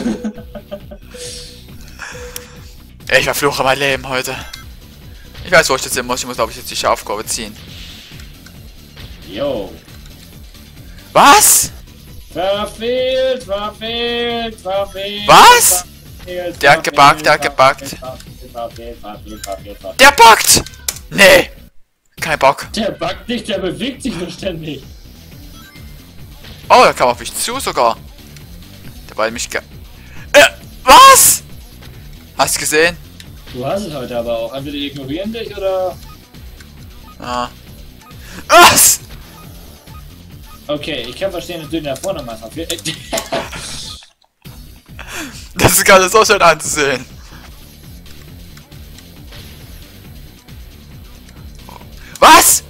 Speaker 1: Ich verfluche mein Leben heute. Ich weiß, wo ich jetzt hin muss. Ich muss, glaube ich, jetzt die Schafkurve ziehen.
Speaker 2: Yo.
Speaker 1: Was?
Speaker 2: Verfehlt, verfehlt, verfehlt.
Speaker 1: Was?
Speaker 2: Verfehlt,
Speaker 1: Der hat gebuggt, der hat gebuggt.
Speaker 2: verfehlt, verfehlt, verfehlt, verfehlt, verfehlt.
Speaker 1: Der buggt! Nee. Kein Bock.
Speaker 2: Der buggt nicht, der bewegt sich nur ständig.
Speaker 1: Oh, der kam auf mich zu sogar. Der wollte mich ge... Äh, was? Hast du gesehen?
Speaker 2: Du hast es heute aber auch. Entweder die ignorieren dich oder...
Speaker 1: Ah. Was?
Speaker 2: Okay, ich kann verstehen, dass du ihn da vorne mal verfehlt.
Speaker 1: Das ist gerade so schön anzusehen. Was?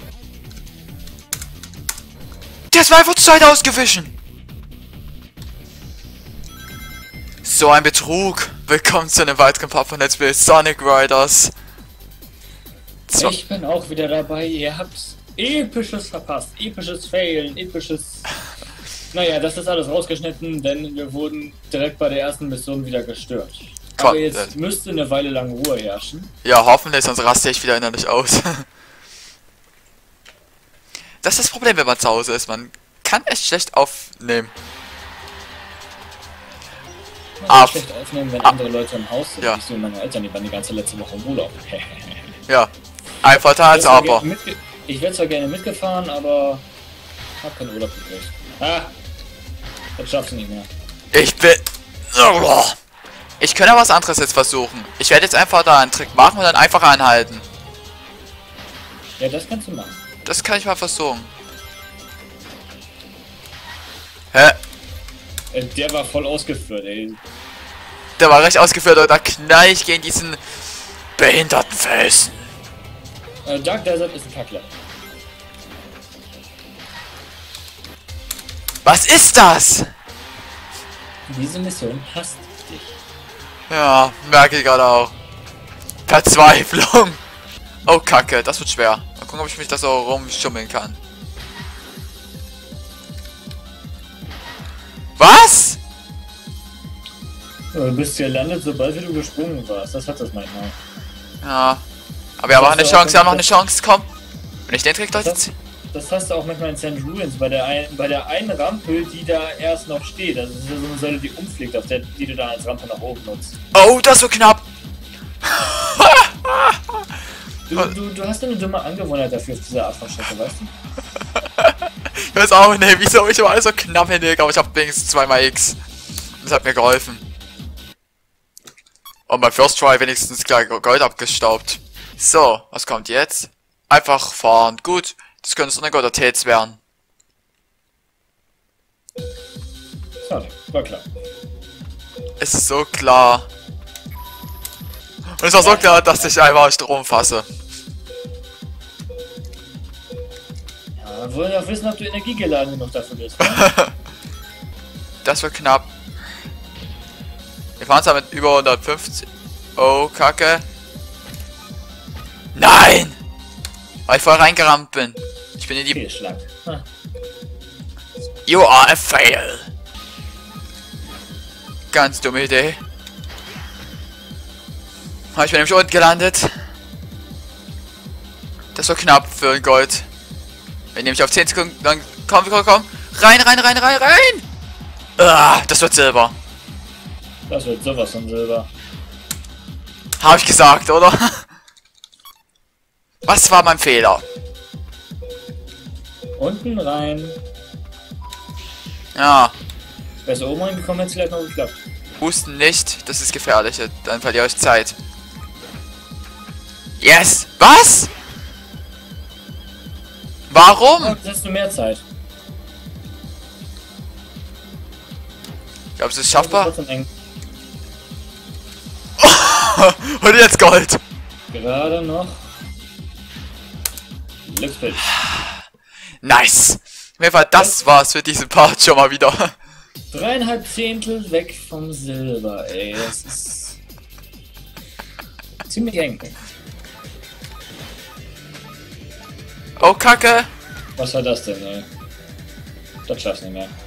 Speaker 1: Der ist mir einfach zur Seite ausgewichen. So ein Betrug. Willkommen zu einem weiteren Part von Let's Play Sonic Riders.
Speaker 2: So. Ich bin auch wieder dabei. Ihr habt episches verpasst. Episches Failen, episches... Naja, das ist alles rausgeschnitten, denn wir wurden direkt bei der ersten Mission wieder gestört. Aber Gott, jetzt müsste eine Weile lang Ruhe herrschen.
Speaker 1: Ja, hoffentlich, sonst raste ich wieder innerlich aus. Das ist das Problem, wenn man zu Hause ist. Man kann echt schlecht aufnehmen.
Speaker 2: Man kann schlecht aufnehmen, wenn andere Leute im Haus sind. Ja. Ich meine Eltern, die waren die ganze letzte Woche im Urlaub.
Speaker 1: Ja, ein Vorteil als aber.
Speaker 2: Ich wäre zwar gerne mitgefahren, aber hab keinen Urlaub gekriegt. Ah, das schaffst du nicht mehr.
Speaker 1: Ich bin... Ich könnte was anderes jetzt versuchen. Ich werde jetzt einfach da einen Trick machen und dann einfach anhalten.
Speaker 2: Ja, das kannst du machen.
Speaker 1: Das kann ich mal versuchen. Hä?
Speaker 2: Der war voll ausgeführt, ey.
Speaker 1: Der war recht ausgeführt, und da knall ich gegen diesen behinderten Felsen.
Speaker 2: Äh, Dark Desert ist ein Kackler.
Speaker 1: Was ist das?
Speaker 2: Diese Mission hasst dich.
Speaker 1: Ja, merke ich gerade auch. Verzweiflung. Oh, Kacke, das wird schwer. Mal gucken, ob ich mich da so rumschummeln kann. Was?
Speaker 2: Du bist gelandet, sobald du gesprungen warst. Das hat das manchmal.
Speaker 1: Ja. Aber wir haben noch eine Chance, wir haben noch eine Chance. Komm. Wenn ich den Trick Leute ziehe.
Speaker 2: Das hast du auch manchmal in Sankt Ruins, bei der, ein, bei der einen Rampe, die da erst noch steht. Also das ist ja so eine Säule, die umfliegt, auf der, die du da als Rampe nach oben nutzt.
Speaker 1: Oh, das war knapp.
Speaker 2: du, du, du hast eine dumme Angewohnheit dafür auf dieser Art von Strecke, weißt du?
Speaker 1: Ich weiß auch nicht, wieso ich immer so knapp hinlege, aber ich habe wenigstens zweimal X. Das hat mir geholfen. Und beim First Try wenigstens gleich Gold abgestaubt. So, was kommt jetzt? Einfach fahren. Gut, das könnte so eine Gold-Tates werden.
Speaker 2: Schade, war klar.
Speaker 1: Es ist so klar. Und es war so klar, dass ich einfach Strom fasse.
Speaker 2: Ja, wir wollen ja auch wissen, ob du energiegeladen genug dafür bist.
Speaker 1: Das wird knapp. Wir fahren zwar mit über hundertfünfzig. Oh, Kacke. Nein! Weil ich voll reingerammt bin. Ich bin in die...
Speaker 2: Fehlschlag. Hm.
Speaker 1: You are a fail. Ganz dumme Idee. Ich bin nämlich unten gelandet. Das war knapp für ein Gold. Wenn nämlich auf zehn Sekunden... Dann komm, komm, komm. Rein, rein, rein, rein, rein! Ah, das wird Silber.
Speaker 2: Das wird sowas von Silber.
Speaker 1: Hab ich gesagt, oder? Was war mein Fehler?
Speaker 2: Unten rein.
Speaker 1: Ja.
Speaker 2: Wärst du oben reingekommen, hätte es vielleicht noch geklappt.
Speaker 1: Husten nicht, das ist gefährlich. Dann verliere ich Zeit. Yes! Was? Warum?
Speaker 2: Ja, jetzt hast du mehr Zeit.
Speaker 1: Ich glaube, es ist schaffbar. Und jetzt Gold.
Speaker 2: Gerade noch. Glücksbild.
Speaker 1: Nice. Auf jeden Fall, das war's für diesen Part schon mal wieder.
Speaker 2: Dreieinhalb Zehntel weg vom Silber, ey. Das ist ziemlich eng.
Speaker 1: Oh, Kacke.
Speaker 2: Was war das denn, ey? Das schaffst du nicht mehr.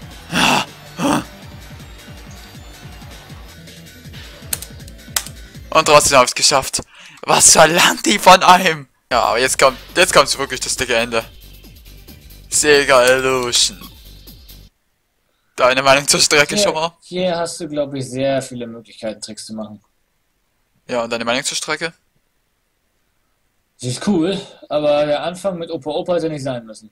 Speaker 1: Und trotzdem habe ich es geschafft. Was verlangt die von einem? Ja, aber jetzt kommt, jetzt kommt wirklich das dicke Ende. Sega Illusion. Deine Meinung zur Strecke
Speaker 2: hier,
Speaker 1: schon mal?
Speaker 2: Hier hast du, glaube ich, sehr viele Möglichkeiten, Tricks zu machen.
Speaker 1: Ja, und deine Meinung zur Strecke?
Speaker 2: Sie ist cool, aber der Anfang mit Opa Opa hätte nicht sein müssen.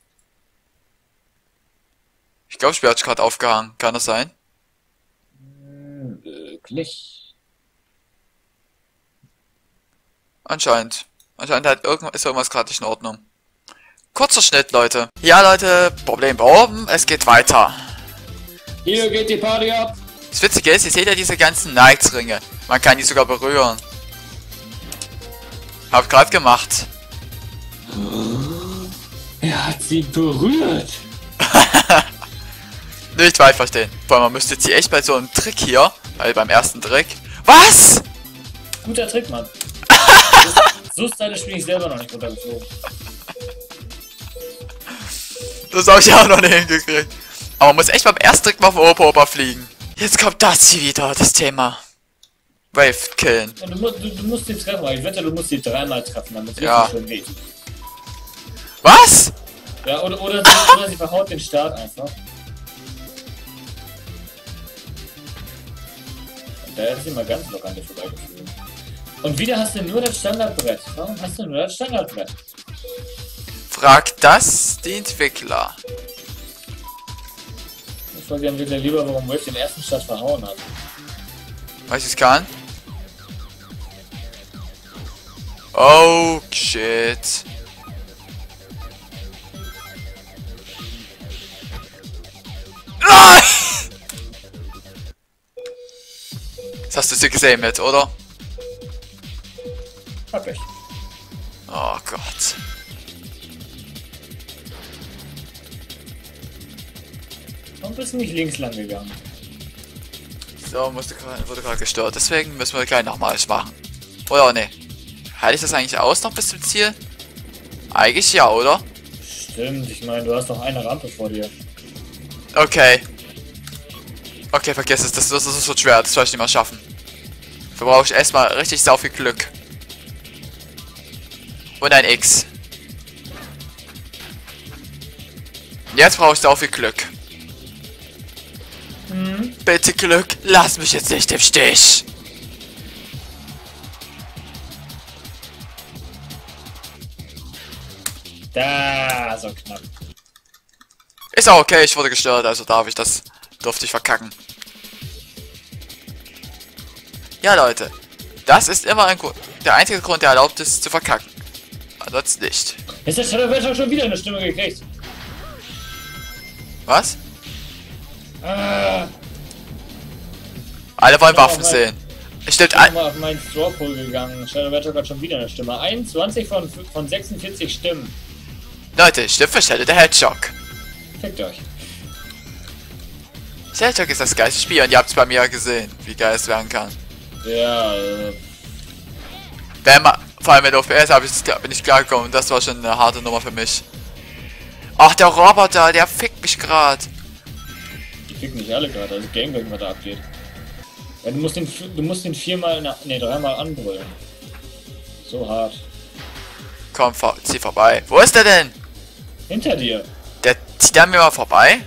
Speaker 1: Ich glaube, ich werde gerade aufgehangen. Kann das sein?
Speaker 2: Hm, wirklich?
Speaker 1: Anscheinend. Anscheinend halt irgendwas, ist irgendwas gerade nicht in Ordnung. Kurzer Schnitt, Leute. Ja, Leute, Problem behoben. Es geht weiter.
Speaker 2: Hier geht die Party ab.
Speaker 1: Das Witzige ist, ihr seht ja diese ganzen Nike-Ringe. Man kann die sogar berühren. Hab grad gemacht.
Speaker 2: Er hat sie berührt.
Speaker 1: Nicht weit verstehen. Weil man müsste jetzt hier echt bei so einem Trick hier Weil beim ersten Trick... Was?
Speaker 2: Guter Trick, Mann. So Style spiele ich selber noch nicht runtergeflogen.
Speaker 1: Das habe ich auch noch nicht hingekriegt. Aber man muss echt beim ersten Trick mal auf Opa Opa fliegen. Jetzt kommt das hier wieder, das Thema. Wave killen.
Speaker 2: Ja, du, du, du musst die treffen, aber ich wette, du musst die dreimal treffen, damit es
Speaker 1: Ja.
Speaker 2: richtig schön weht.
Speaker 1: Was?
Speaker 2: Ja, oder, oder, sie, oder sie verhaut den Start einfach. Da ist sie mal ganz locker an dir vorbeigeflogen. Und wieder hast du nur das Standardbrett. Warum hast du nur das Standardbrett?
Speaker 1: Fragt das die Entwickler.
Speaker 2: Ich frage den Entwickler lieber, warum Wave den ersten Start verhauen hat.
Speaker 1: Weil ich es kann? Oh, shit. Nein! Das hast du sie gesehen mit, oder?
Speaker 2: Hab ich.
Speaker 1: Oh Gott.
Speaker 2: Warum bist du nicht links lang gegangen?
Speaker 1: So, musste, grad- wurde gerade gestört. Deswegen müssen wir gleich nochmals machen. Oder ne? Halte ich das eigentlich aus noch bis zum Ziel? Eigentlich ja, oder?
Speaker 2: Stimmt, ich meine, du hast noch eine Rampe vor dir.
Speaker 1: Okay. Okay, vergiss es. Das, das, das ist so schwer. Das soll ich nicht mehr schaffen. Dafür brauche ich erstmal richtig sau viel Glück. Und ein X. Jetzt brauche ich sau viel Glück.
Speaker 2: Hm?
Speaker 1: Bitte Glück, lass mich jetzt nicht im Stich.
Speaker 2: Da, so knapp.
Speaker 1: Ist auch okay, ich wurde gestört, also darf ich das, durfte ich verkacken. Ja Leute, das ist immer ein Grund, der einzige Grund, der erlaubt ist, zu verkacken. Ansonsten nicht.
Speaker 2: Jetzt hat Shadow Battle schon wieder eine Stimme gekriegt.
Speaker 1: Was?
Speaker 2: Ah,
Speaker 1: Alle wollen
Speaker 2: Ja,
Speaker 1: Waffen
Speaker 2: aber-
Speaker 1: sehen. Stimmt,
Speaker 2: ich bin
Speaker 1: ein,
Speaker 2: mal auf meinen Straw Poll gegangen. Shadow Battle hat schon wieder eine Stimme. einundzwanzig von, von sechsundvierzig Stimmen.
Speaker 1: Leute, stimmt für Stelle der Hedgehog.
Speaker 2: Fickt euch.
Speaker 1: Hedgehog ist das geilste Spiel und ihr habt es bei mir ja gesehen, wie geil es werden kann.
Speaker 2: Ja, äh,
Speaker 1: Wenn man, vor allem mit O P S hab ich, bin ich klargekommen und das war schon eine harte Nummer für mich. Ach, der Roboter, der fickt mich gerade.
Speaker 2: die ficken nicht alle gerade. Also Gameplay, was da abgeht. Ja, du musst den, du musst den viermal, na, nee, dreimal anbrüllen. So hart.
Speaker 1: Komm, vor, zieh vorbei. Wo ist der denn?
Speaker 2: Hinter dir.
Speaker 1: Der zieht an mir mal vorbei.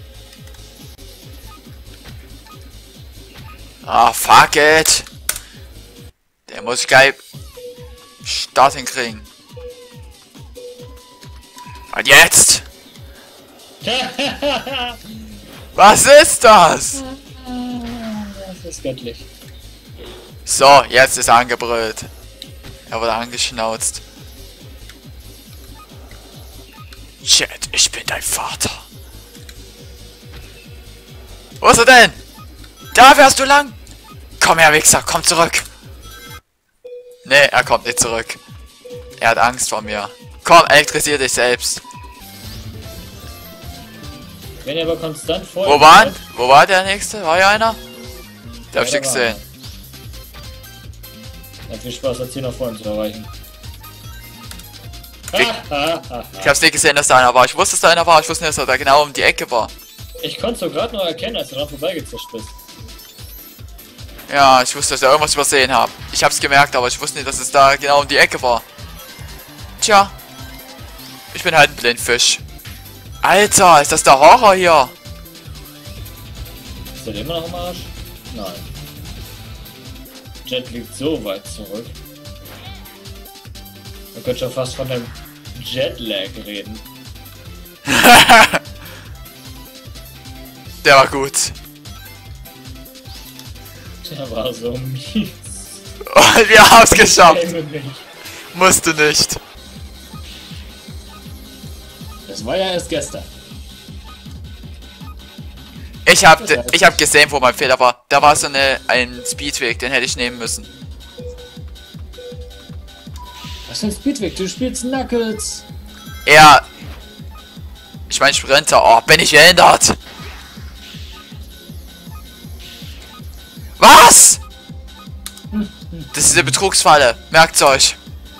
Speaker 1: Ah, fuck it. Der muss ich gleich Start hinkriegen. Und jetzt? Was ist das?
Speaker 2: Das ist göttlich.
Speaker 1: So, jetzt ist er angebrüllt. Er wurde angeschnauzt. Chat, ich bin dein Vater. Wo ist er denn? Da fährst du lang. Komm her, Wichser, komm zurück. Nee, er kommt nicht zurück. Er hat Angst vor mir. Komm, elektrisier dich selbst.
Speaker 2: Wenn ihr aber konstant vor.
Speaker 1: Wo war, wo war der nächste? War hier einer? Der hab ich
Speaker 2: Ja,
Speaker 1: nicht
Speaker 2: da war
Speaker 1: gesehen.
Speaker 2: Ja, viel Spaß, das Ziel nach vorne zu erreichen.
Speaker 1: Ich-
Speaker 2: Ha, ha, ha,
Speaker 1: Ich
Speaker 2: ha.
Speaker 1: hab's nicht gesehen, dass da einer war. Ich wusste, dass da einer war. Ich wusste nicht, dass er da genau um die Ecke war.
Speaker 2: Ich konnte es so gerade noch erkennen, als du dran vorbeigezischt bist.
Speaker 1: Ja, ich wusste, dass ich da irgendwas übersehen habe. Ich hab's gemerkt, aber ich wusste nicht, dass es da genau um die Ecke war. Tja. Ich bin halt ein Blindfisch. Alter, ist das der Horror hier?
Speaker 2: Ist der immer noch im Arsch? Nein. Jet liegt so weit zurück. Man könnte schon fast von einem Jetlag reden.
Speaker 1: Der war gut.
Speaker 2: Der war so mies.
Speaker 1: Und wir haben's geschafft.
Speaker 2: Schäme mich.
Speaker 1: Musste nicht.
Speaker 2: Das war ja erst gestern.
Speaker 1: Ich hab, ich hab gesehen, wo mein Fehler war. Da war so eine, ein Speedweg, den hätte ich nehmen müssen.
Speaker 2: Was für ein Speedweg? Du spielst Knuckles.
Speaker 1: Er... Ich mein Sprinter. Oh, bin ich behindert. Was? Das ist eine Betrugsfalle. Merkt's euch.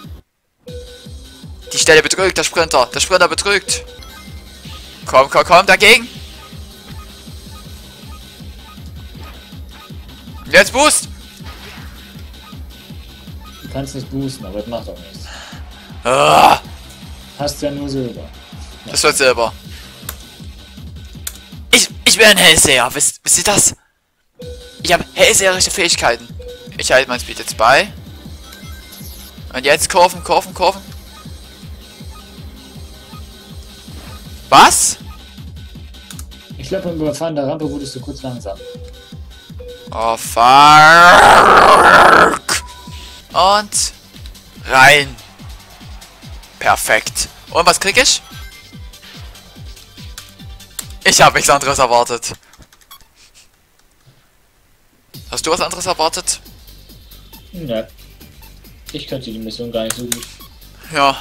Speaker 1: Die Stelle betrügt, der Sprinter. Der Sprinter betrügt. Komm, komm, komm, dagegen. Jetzt Boost.
Speaker 2: Du kannst nicht boosten, aber das macht auch nichts.
Speaker 1: Ah,
Speaker 2: Hast ja nur Silber.
Speaker 1: das wird Silber. Ich, ich bin ein Hellseher. Wisst, wisst ihr das? Ich habe hellseherische Fähigkeiten. Ich halte mein Speed jetzt bei. Und jetzt Kurven, Kurven, Kurven. Was?
Speaker 2: Ich glaube, beim Überfahren der Rampe wurdest du kurz langsam.
Speaker 1: Oh, fuck. Und rein. Perfekt. Und was krieg ich? Ich habe nichts anderes erwartet. Hast du was anderes erwartet?
Speaker 2: Ne. Ich könnte die Mission gar nicht so gut.
Speaker 1: Ja.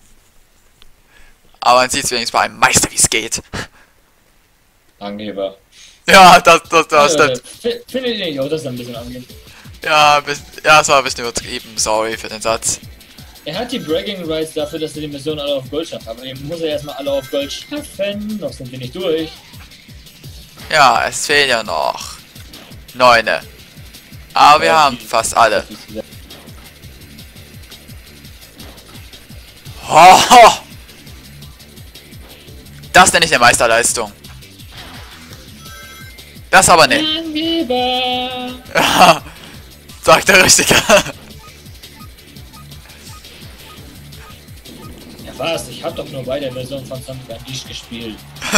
Speaker 1: Aber man sieht wenigstens bei einem Meister, wie es geht.
Speaker 2: Angeber.
Speaker 1: Ja, das, das, das
Speaker 2: Ja,
Speaker 1: stimmt.
Speaker 2: f- Findet ihr nicht auch, dass er ein bisschen angeht?
Speaker 1: Ja, bis, ja, es war ein bisschen übertrieben. Sorry für den Satz.
Speaker 2: Er hat die Bragging Rights dafür, dass er die Mission alle auf Gold schafft. Aber den muss er erstmal alle auf Gold schaffen. Noch sind wir nicht durch.
Speaker 1: Ja, es fehlen ja noch neune. Aber wir
Speaker 2: Ja,
Speaker 1: haben
Speaker 2: die-
Speaker 1: fast alle.
Speaker 2: die-
Speaker 1: Ho! Das nenne ich eine Meisterleistung. Das aber nicht.
Speaker 2: Angeber!
Speaker 1: Ja, sagt der Richtige.
Speaker 2: Ja was? Ich hab doch nur bei der Version von Sonic Unleashed gespielt.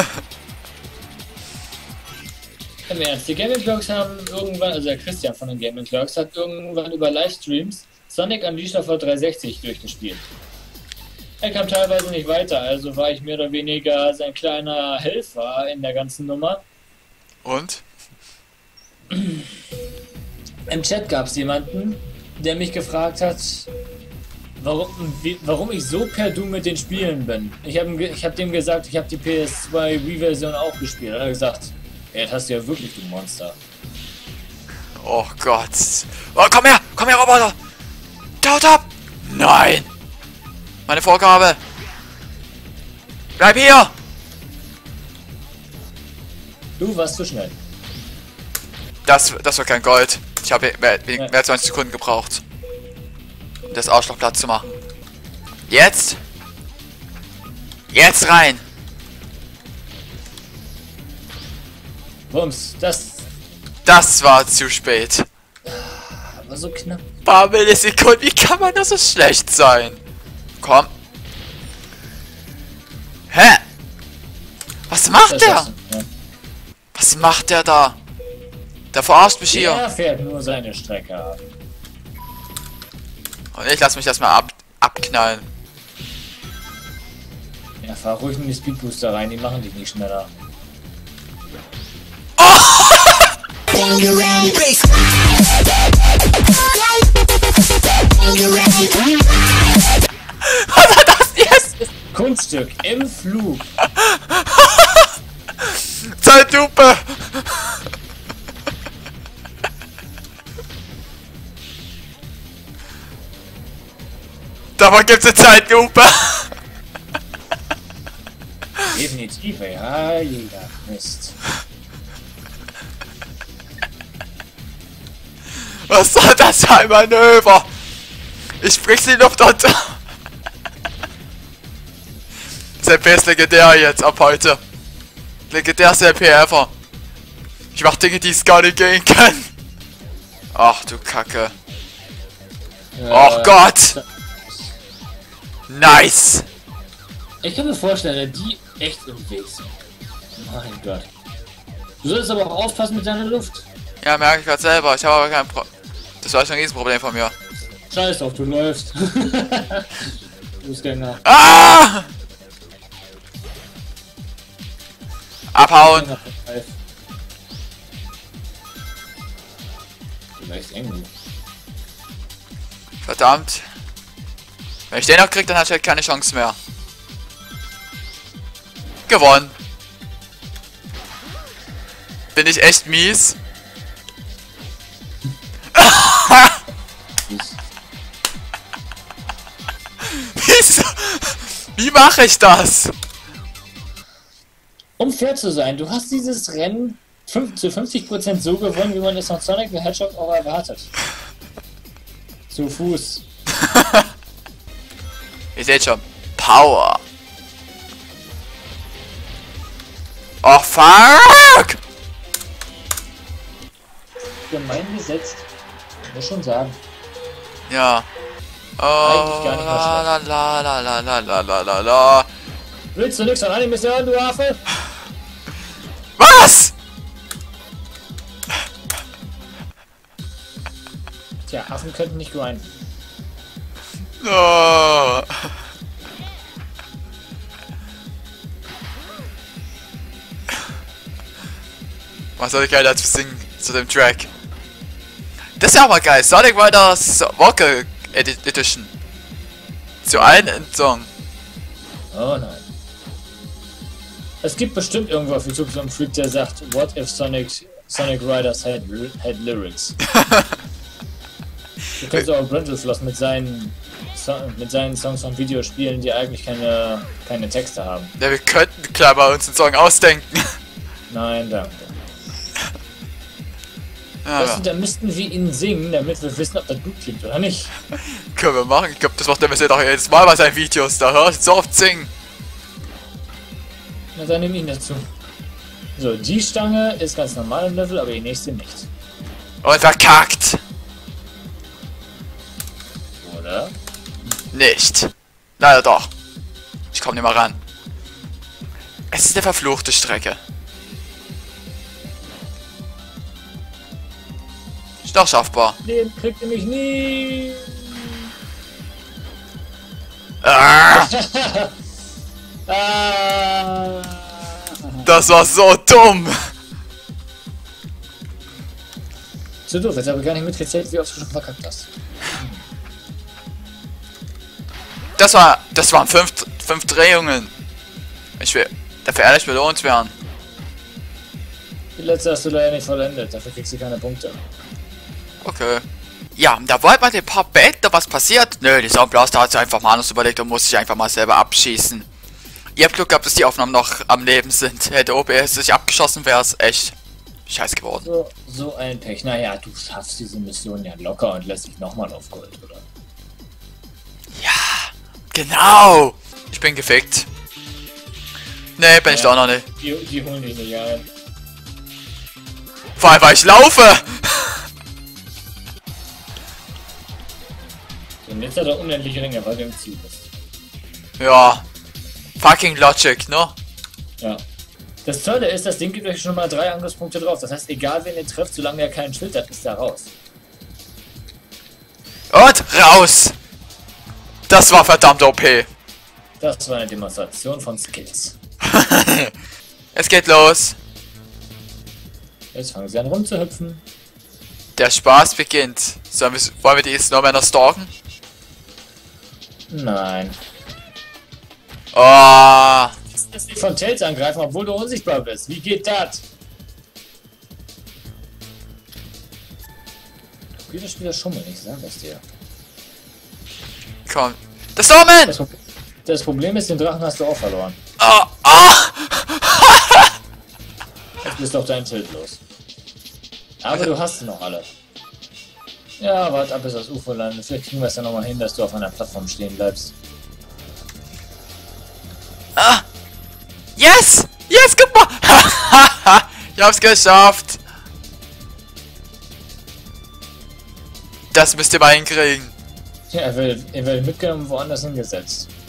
Speaker 2: Im Ernst, die Gaming Clerks haben irgendwann, also der Christian von den Gaming Clerks hat irgendwann über Livestreams Sonic Unleashed auf der dreihundertsechzig durchgespielt. Er kam teilweise nicht weiter, also war ich mehr oder weniger sein kleiner Helfer in der ganzen Nummer.
Speaker 1: Und?
Speaker 2: Im Chat gab es jemanden, der mich gefragt hat, warum, wie, warum ich so per Du mit den Spielen bin. Ich habe ich hab dem gesagt, ich habe die P S zwei Wii-Version auch gespielt. Er hat gesagt, ja, das hast du ja wirklich, du Monster.
Speaker 1: Oh Gott. Oh, komm her! Komm her, Roboter! Taut ab! Nein! Meine Vorgabe! Bleib hier!
Speaker 2: Du warst zu schnell.
Speaker 1: Das, das war kein Gold. Ich habe mehr, mehr,
Speaker 2: Ja.
Speaker 1: mehr als zwanzig Sekunden gebraucht, um das Arschloch platt zu machen. Jetzt! Jetzt rein!
Speaker 2: Bums, das
Speaker 1: Das war zu spät.
Speaker 2: war so knapp.
Speaker 1: Paar Millisekunden, wie kann man da so schlecht sein? Komm. Hä? Was macht
Speaker 2: Das
Speaker 1: der?
Speaker 2: hast du, ja.
Speaker 1: Was macht der da? Der verarscht mich hier.
Speaker 2: Er fährt nur seine Strecke ab.
Speaker 1: Und ich lass mich das mal ab abknallen.
Speaker 2: Ja, fahr ruhig in die Speedbooster rein, die machen dich nicht schneller.
Speaker 1: Was war das jetzt?
Speaker 2: Kunststück im Flug.
Speaker 1: Zeitlupe! Davon gibt's eine Zeitlupe!
Speaker 2: Definitiv, ja, jeder. Mist.
Speaker 1: Was soll das für ein Manöver? Ich sprich die Luft unter! C P ist legendär jetzt, ab heute. Legendär C P ever. Ich mach Dinge, die es gar nicht gehen können. Ach du Kacke. Oh
Speaker 2: Äh,
Speaker 1: Gott! Nice!
Speaker 2: Ich kann mir vorstellen, dass die echt im Weg sind. Mein Gott. Du solltest aber auch aufpassen mit deiner Luft.
Speaker 1: Ja, merke ich gerade selber. Ich habe aber kein Pro... Das war schon ein Riesenproblem von mir.
Speaker 2: Scheiß auf, du läufst. Fußgänger.
Speaker 1: Ah! Abhauen!
Speaker 2: Du war echt eng.
Speaker 1: Verdammt. Wenn ich den noch krieg, dann hat ich halt keine Chance mehr. Gewonnen. Bin ich echt mies? Wie mache ich das?
Speaker 2: Um fair zu sein, du hast dieses Rennen fünf, zu fünfzig Prozent so gewonnen, wie man es von Sonic the Hedgehog auch erwartet. Zu Fuß.
Speaker 1: Ihr seht schon. Power. Oh, fuck!
Speaker 2: Gemein gesetzt. Muss schon sagen.
Speaker 1: Ja. Oh,
Speaker 2: Eigentlich gar nicht mal
Speaker 1: la, la, la, la, la, la, la, la, la.
Speaker 2: Willst du nix von Animes hören, du Affe?
Speaker 1: Was?
Speaker 2: Tja, Affen könnten nicht grinden.
Speaker 1: Oh. Was soll ich geil dazu singen zu dem Track? Das ist ja auch mal geil. Sonic Riders Walker Edi Edition. Zu einem Song.
Speaker 2: Oh nein. Es gibt bestimmt irgendwo auf YouTube so einen Freak, der sagt, what if Sonic Sonic Riders had, had lyrics? Du könntest auch Brindelfloss mit seinen Song, mit seinen Songs von Videospielen, die eigentlich keine, keine Texte haben.
Speaker 1: Ja, wir könnten klar bei uns einen Song ausdenken.
Speaker 2: Nein, danke.
Speaker 1: Ja,
Speaker 2: Weißt du, da müssten wir ihn singen, damit wir wissen, ob das gut klingt oder nicht.
Speaker 1: können wir machen. Ich glaube, das macht der Messer doch jedes Mal bei seinen Videos. Da hört so oft singen.
Speaker 2: Na, dann nimm ihn dazu. So, die Stange ist ganz normal im Level, aber die nächste nicht.
Speaker 1: Und verkackt.
Speaker 2: Oder?
Speaker 1: Nicht. Leider doch. Ich komme nicht mal ran. Es ist eine verfluchte Strecke. Ist doch schaffbar.
Speaker 2: Den kriegt ihr mich nie.
Speaker 1: Ah,
Speaker 2: ah.
Speaker 1: das war so dumm.
Speaker 2: So doof, jetzt habe ich gar nicht mitgezählt, wie oft du schon verkackt hast.
Speaker 1: Das war, das waren fünf, fünf Drehungen. Ich will, dafür ehrlich belohnt werden.
Speaker 2: Die letzte hast du leider nicht vollendet, dafür kriegst du keine Punkte.
Speaker 1: Okay. Ja, da wollte man den paar Bett, was passiert? Nö, die Soundblaster hat sich einfach mal anders überlegt und muss sich einfach mal selber abschießen. Ihr habt Glück gehabt, dass die Aufnahmen noch am Leben sind. Hätte O B S sich abgeschossen, wäre es echt scheiß geworden.
Speaker 2: So, so ein Pech. Naja, du schaffst diese Mission ja locker und lässt dich nochmal auf Gold, oder?
Speaker 1: Ja, genau. Ich bin gefickt. Nee, bin
Speaker 2: Ja,
Speaker 1: ich doch noch nicht.
Speaker 2: Die, die holen dich nicht ein.
Speaker 1: Vor allem, weil ich laufe.
Speaker 2: Und jetzt hat er unendliche Ringe, weil du im Ziel bist.
Speaker 1: Ja. Fucking Logic, ne?
Speaker 2: Ja. Das Tolle ist, das Ding gibt euch schon mal drei Angriffspunkte drauf. Das heißt, egal wen ihr trifft, solange er keinen Schild hat, ist er raus.
Speaker 1: Und raus. Das war verdammt O P.
Speaker 2: Das war eine Demonstration von Skills.
Speaker 1: Es geht los.
Speaker 2: Jetzt fangen sie an rumzuhüpfen.
Speaker 1: Der Spaß beginnt. Sollen wir, wollen wir die Snowmänner stalken?
Speaker 2: Nein.
Speaker 1: Oh.
Speaker 2: Dass die von Tails angreifen, obwohl du unsichtbar bist. Wie geht das? Wie das Spiel schummeln, ich sag das dir.
Speaker 1: Komm. Das Snowman!
Speaker 2: Das, Pro das Problem ist, den Drachen hast du auch verloren.
Speaker 1: Oh, oh.
Speaker 2: Jetzt bist du auf dein Schild los. Aber du hast sie noch alle. Ja, warte ab, bis das U F O landet. Vielleicht kriegen wir es ja nochmal hin, dass du auf einer Plattform stehen bleibst.
Speaker 1: Ah. Yes! Yes, guck mal! Ich hab's geschafft! Das müsst ihr mal hinkriegen.
Speaker 2: Ja, er wird, er wird mitgenommen, woanders hingesetzt.